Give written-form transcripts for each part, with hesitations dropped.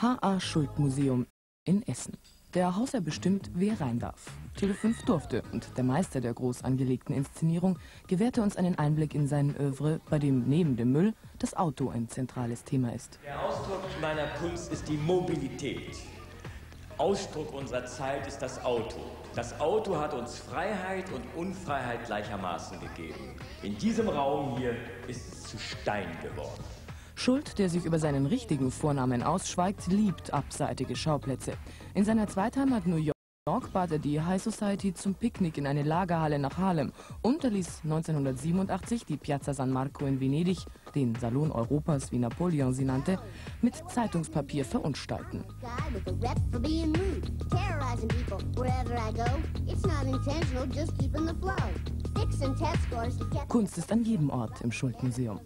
H.A. Schult Museum in Essen. Der Hausherr bestimmt, wer rein darf. Tele5 durfte und der Meister der groß angelegten Inszenierung gewährte uns einen Einblick in sein Œuvre, bei dem neben dem Müll das Auto ein zentrales Thema ist. Der Ausdruck meiner Kunst ist die Mobilität. Ausdruck unserer Zeit ist das Auto. Das Auto hat uns Freiheit und Unfreiheit gleichermaßen gegeben. In diesem Raum hier ist es zu Stein geworden. Schult, der sich über seinen richtigen Vornamen ausschweigt, liebt abseitige Schauplätze. In seiner Zweitheimat New York bat er die High Society zum Picknick in eine Lagerhalle nach Harlem und er ließ 1987 die Piazza San Marco in Venedig, den Salon Europas, wie Napoleon sie nannte, mit Zeitungspapier verunstalten. Kunst ist an jedem Ort im Schult-Museum.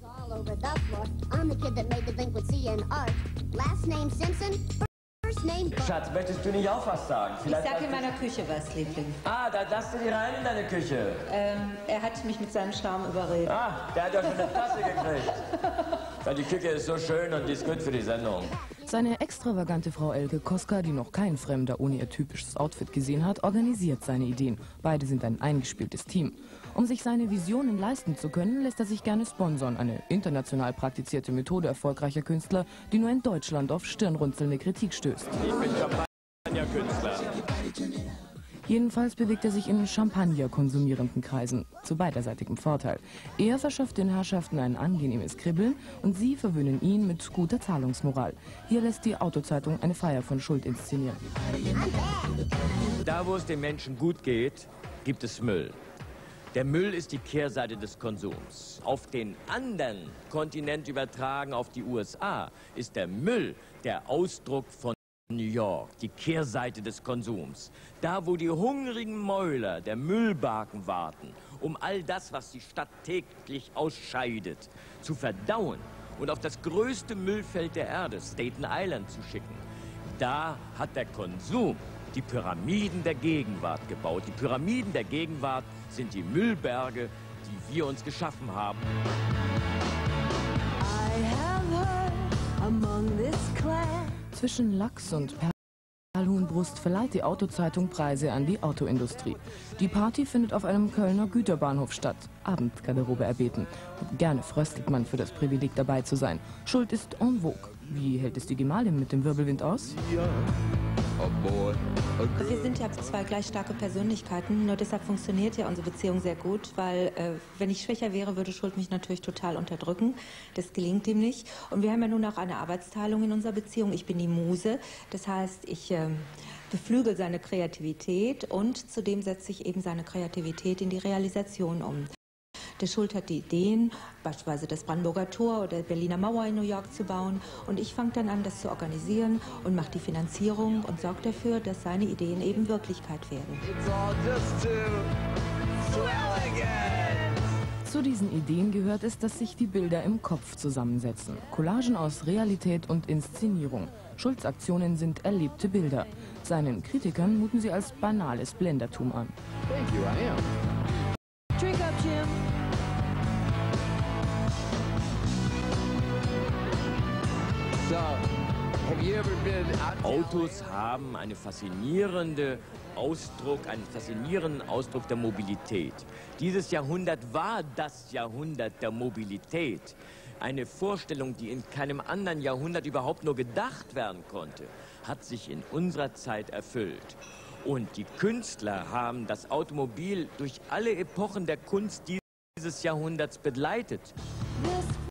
Schatz, möchtest du nicht auch was sagen? Vielleicht ich sag in meiner Küche was, Liebling. Ah, da darfst du nicht rein in deine Küche. Er hat mich mit seinem Charme überredet. Ah, der hat ja schon eine Tasse gekriegt. Weil die Küche ist so schön und die ist gut für die Sendung. Seine extravagante Frau Elke Koska, die noch kein Fremder ohne ihr typisches Outfit gesehen hat, organisiert seine Ideen. Beide sind ein eingespieltes Team. Um sich seine Visionen leisten zu können, lässt er sich gerne sponsern. Eine international praktizierte Methode erfolgreicher Künstler, die nur in Deutschland auf stirnrunzelnde Kritik stößt. Ich bin Champagner-Künstler. Jedenfalls bewegt er sich in Champagner konsumierenden Kreisen, zu beiderseitigem Vorteil. Er verschafft den Herrschaften ein angenehmes Kribbeln und sie verwöhnen ihn mit guter Zahlungsmoral. Hier lässt die Autozeitung eine Feier von Schult inszenieren. Da, wo es den Menschen gut geht, gibt es Müll. Der Müll ist die Kehrseite des Konsums. Auf den anderen Kontinent übertragen, auf die USA, ist der Müll der Ausdruck von New York, die Kehrseite des Konsums. Da, wo die hungrigen Mäuler der Müllbarken warten, um all das, was die Stadt täglich ausscheidet, zu verdauen und auf das größte Müllfeld der Erde, Staten Island, zu schicken. Da hat der Konsum die Pyramiden der Gegenwart gebaut. Die Pyramiden der Gegenwart sind die Müllberge, die wir uns geschaffen haben. Zwischen Lachs und Perlhuhnbrust verleiht die Autozeitung Preise an die Autoindustrie. Die Party findet auf einem Kölner Güterbahnhof statt. Abendgarderobe erbeten. Und gerne fröstelt man für das Privileg dabei zu sein. Schult ist en vogue. Wie hält es die Gemahlin mit dem Wirbelwind aus? Wir sind ja zwei gleich starke Persönlichkeiten, nur deshalb funktioniert ja unsere Beziehung sehr gut, weil wenn ich schwächer wäre, würde Schult mich natürlich total unterdrücken. Das gelingt ihm nicht. Und wir haben ja nun auch eine Arbeitsteilung in unserer Beziehung. Ich bin die Muse, das heißt, ich beflügel seine Kreativität und zudem setze ich eben seine Kreativität in die Realisation um. Der Schult hat die Ideen, beispielsweise das Brandenburger Tor oder die Berliner Mauer in New York zu bauen. Und ich fange dann an, das zu organisieren und mache die Finanzierung und sorge dafür, dass seine Ideen eben Wirklichkeit werden. Zu diesen Ideen gehört es, dass sich die Bilder im Kopf zusammensetzen. Collagen aus Realität und Inszenierung. Schults Aktionen sind erlebte Bilder. Seinen Kritikern muten sie als banales Blendertum an. Thank you, I am. Drink up, Jim. Autos haben einen faszinierenden Ausdruck der Mobilität. Dieses Jahrhundert war das Jahrhundert der Mobilität. Eine Vorstellung, die in keinem anderen Jahrhundert überhaupt nur gedacht werden konnte, hat sich in unserer Zeit erfüllt. Und die Künstler haben das Automobil durch alle Epochen der Kunst dieses Jahrhunderts begleitet.